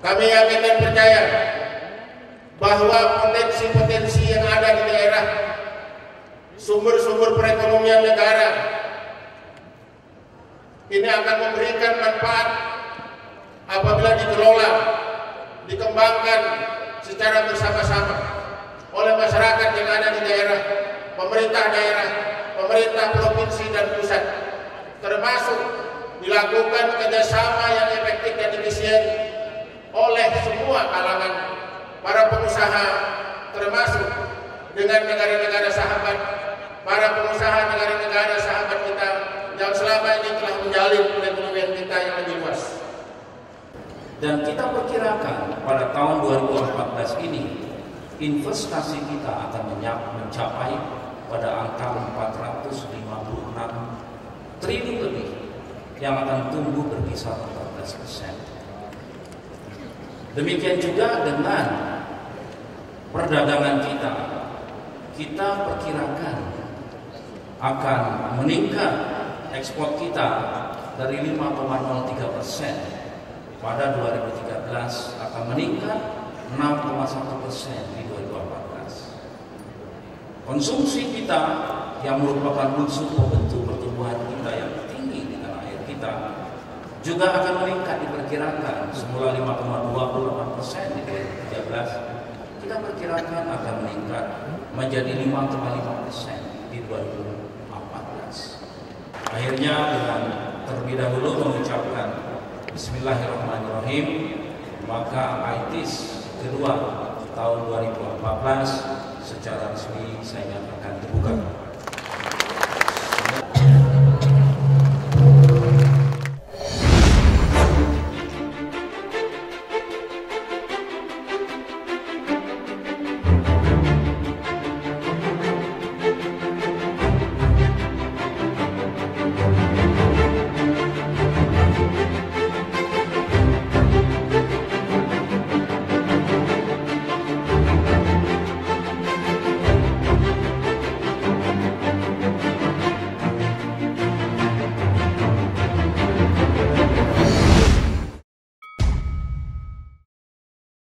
Kami yakin dan percaya bahwa potensi-potensi yang ada di daerah, sumber-sumber perekonomian negara ini akan memberikan manfaat apabila dikelola, dikembangkan secara bersama-sama oleh masyarakat yang ada di daerah, pemerintah provinsi dan pusat, termasuk dilakukan kerjasama yang efektif dan efisien oleh semua kalangan para pengusaha, termasuk dengan negara-negara sahabat, para pengusaha negara-negara sahabat kita yang selama ini telah menjalin perekonomian kita yang lebih luas. Dan kita perkirakan pada tahun 2014 ini investasi kita akan mencapai pada angka 456 triliun lebih yang akan tumbuh berkisar 14%. Demikian juga dengan perdagangan kita perkirakan akan meningkat ekspor kita dari 5,03% pada 2013 akan meningkat 6,1% di 2014. Konsumsi kita yang merupakan unsur pembentuk pertumbuhan kita yang tinggi di tanah air kita juga akan meningkat, diperkirakan semula 5,28% di 2013, kita perkirakan akan meningkat menjadi 5,5% di 2014. Akhirnya dengan terlebih dahulu mengucapkan Bismillahirrahmanirrahim, maka AITIS kedua tahun 2014 secara resmi saya nyatakan dibuka.